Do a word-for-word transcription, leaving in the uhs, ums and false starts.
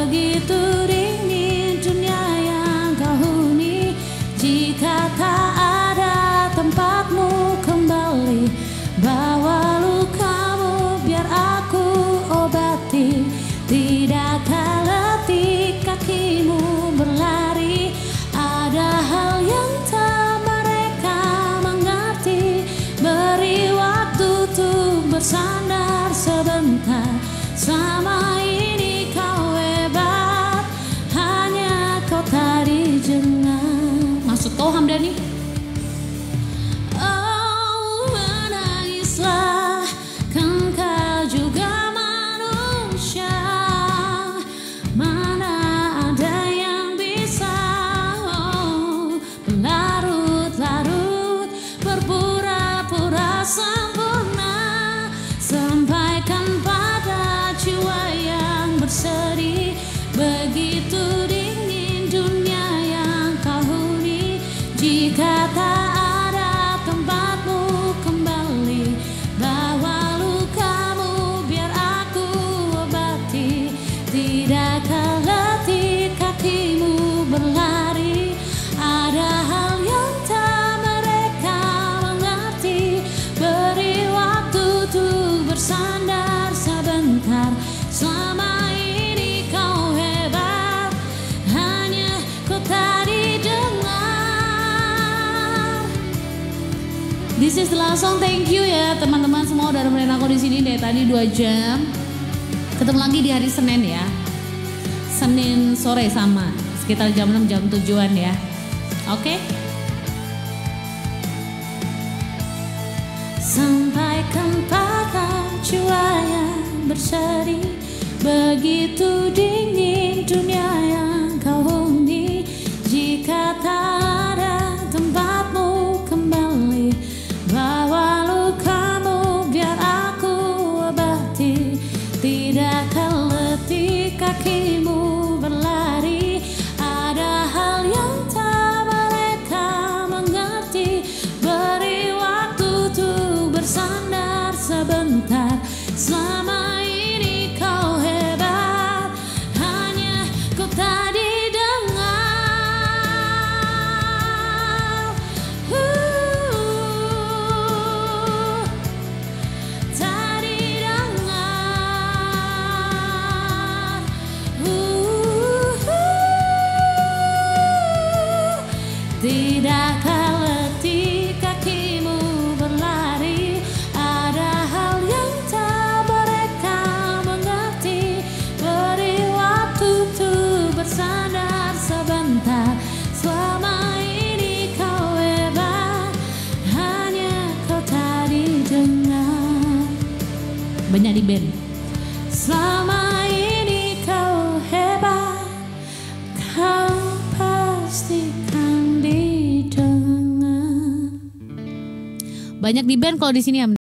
begitu dingin dunia yang kau huni. Jika tak ada tempatmu kembali, bawa lukamu biar aku obati. Tidakkah letih kakimu berlari? Ada hal yang tak mereka mengerti. Beri waktu untuk bersandar sebentar. Selama ini kau hebat, hanya kau tak didengar. Maksud kau Hamdani? Oh, menangislah, kan kau juga manusia. Mana ada yang bisa oh, berlarut-larut, berpura-pura sempurna. Sampaikan pada jiwa yang bersedih, begitu dingin dunia yang kau huni. Jika tak ada tempatmu kembali, bawa lukamu biar aku obati. Tidakkah letih kakimu berlari? Ada hal yang tak mereka mengerti. Beri waktu untuk bersandar sebentar. Selama ini kau hebat, hanya kau tak didengar. This is the last song. Thank you ya teman-teman semua udah nemenin aku di sini dari tadi dua jam. Ketemu lagi di hari Senin ya. Senin sore sama sekitar jam enam jam tujuan ya. Oke? Okay? Sampaikan pada jiwa yang bersedih, begitu dingin dunia yang kau huni. Jika tak ada tempatmu kembali, bawa lukamu biar aku obati. Tidakkah letih kakimu berlari? Ada hal yang tak mereka mengerti. Beri waktu untuk bersandar sebentar. Selama ini kau hebat, hanya kau tak didengar. uh, Tak didengar. uh, Tidakkah letih kakimu berlari? Ada hal yang tak mereka mengerti. Beri waktu untuk bersandar sebentar. Selama ini kau hebat, hanya kau tak didengar. Banyak di band. Selama ini kau hebat, kau pasti kan didengar. Banyak di band kalau di sini ya.